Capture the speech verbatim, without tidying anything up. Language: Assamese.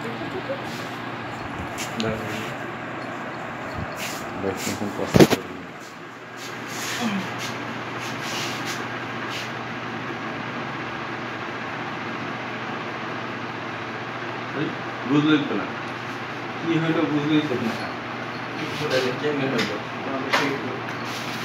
ভ্যাকসিনেশন প্রসেস করে বুঝলেন তো না কি হইলো বুঝলেই তো না